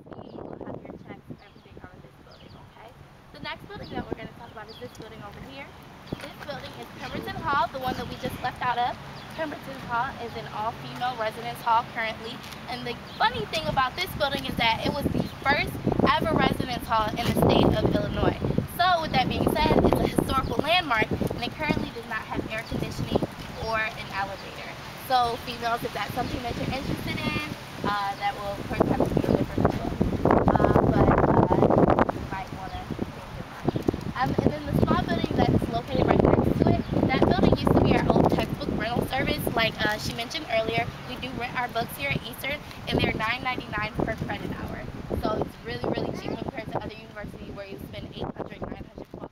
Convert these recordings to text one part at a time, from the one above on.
fee, you will have your checks, everything out of this building, okay? The next building that we're going to talk about is this building over here. This building is Pemberton Hall, the one that we just left out of. Pemberton Hall is an all-female residence hall currently. And the funny thing about this building is that it was the first ever residence hall in the state of Illinois. So with that being said, it's a historical landmark, and it currently does not have air conditioning or an elevator. So females, if that's something that you're interested in, that will of course have to be a different book. You might want to change your mind. And then the small building that's located right next to it, that building used to be our old textbook rental service. Like she mentioned earlier, we do rent our books here at Eastern, and they're $9.99 per credit hour. So it's really, really cheap compared to other universities where you spend $800, $900 plus.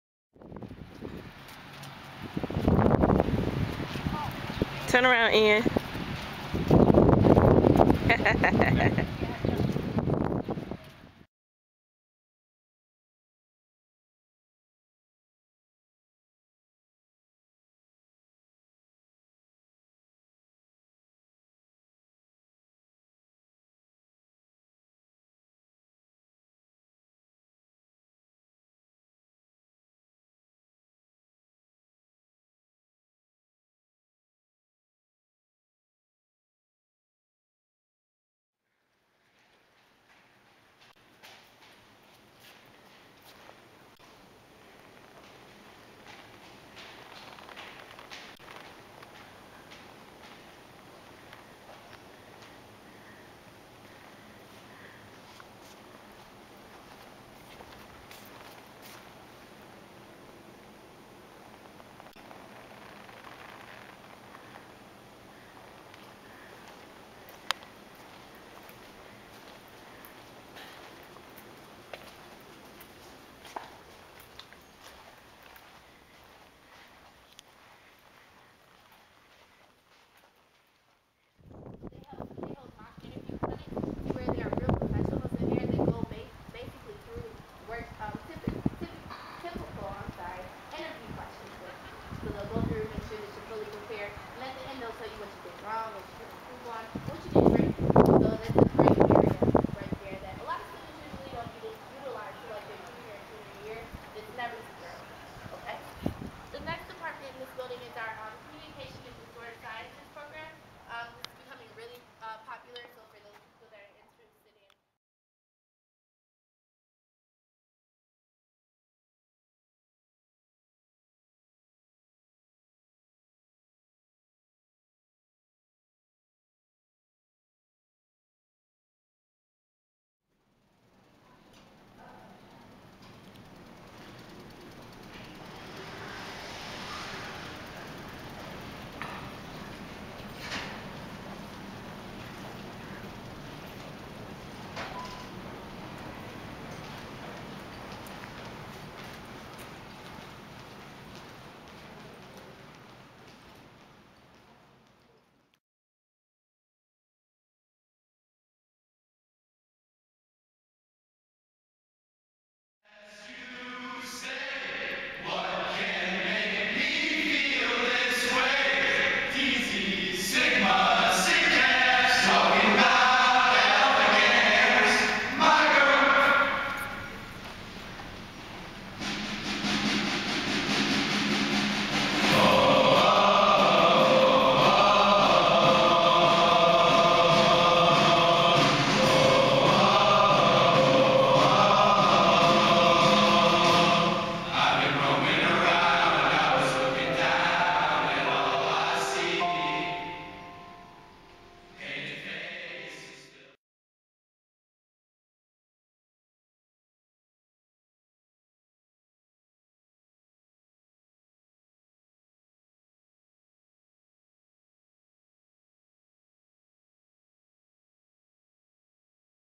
Turn around, Ian.